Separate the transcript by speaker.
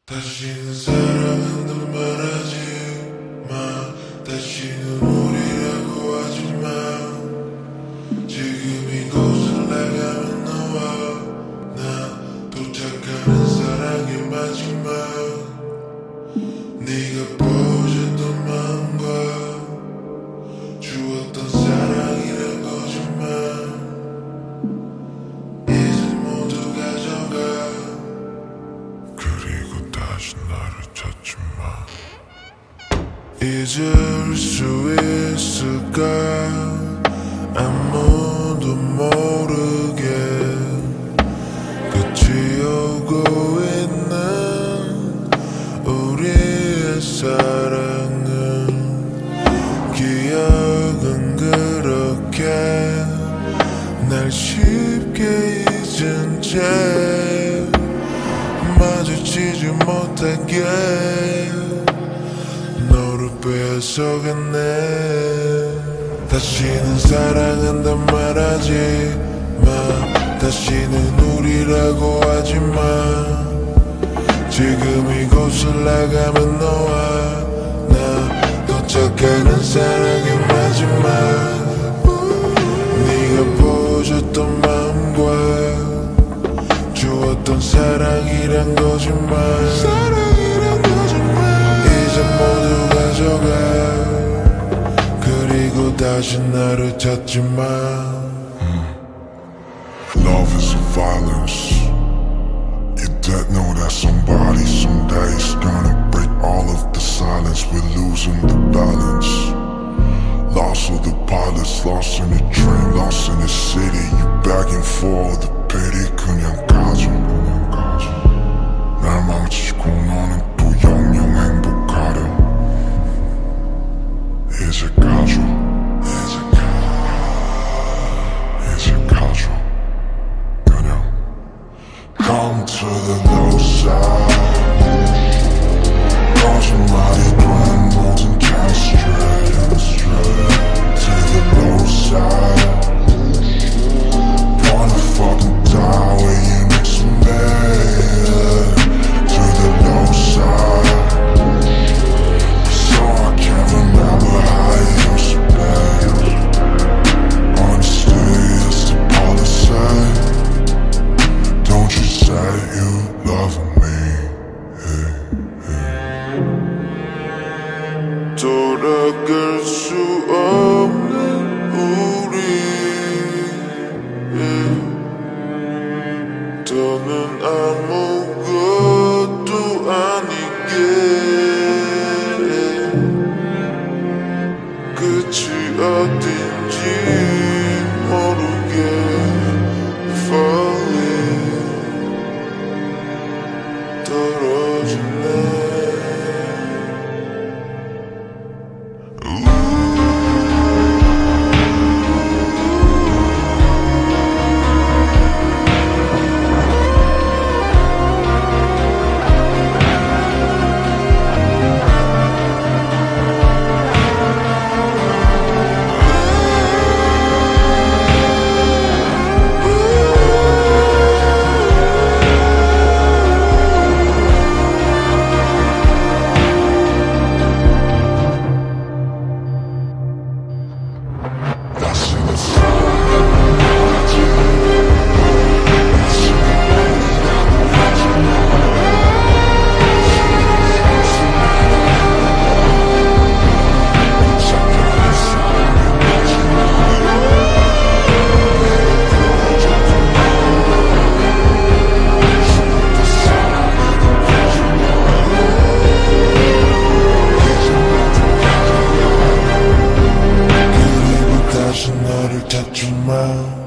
Speaker 1: 다시는 사랑한단 말하지 마. 다시는 우리라고 하지 마. 지금 이곳을 나가면 너와 나 도착하는 사랑의 마지막. 네가 보여줬던 마음과 주었던 사랑이란 거짓말 이제 모두 가져가. 그리고 다시 나를 찾지 마. 잊을 수 있을까? 아무도 모르게 끝이 오고 있는 우리의 사랑은 기억은 그렇게 날 쉽게 잊은 채 마주치지 못하게 너를 빼앗아갔네. 다시는 사랑한단 말하지 마. 다시는 우리라고 하지 마. 지금 이곳을 나가면 너와 나 도착하는 사랑의 마지막. 네가 보여줬던 마음과 주었던 사랑이란 거짓말 이제 모두 가져가. 그리고 다시 나를 찾지 마.
Speaker 2: Love is a violence. You don't know that somebody someday is gonna break all of the silence. We're losing the balance. Lost all the pilots, lost in the train, lost in the city. You begging for the pity. 그냥 가져. 날 망치고 너는 또 영영 행복하려. 이제 가져. 이제 가져. 그냥 Come to the low side. 거짓말이 된 모든 castrate. To the low side. Wanna fucking die with you next to me. To the low side. So I can't remember how it used to be. Honesty is the policy. Don't you say you love me.
Speaker 1: 돌아갈 수 없는 우리 더는 아무것도 아니게 끝이 어딘지 모르게 falling 떨어지네. 다시 너를 찾지 마.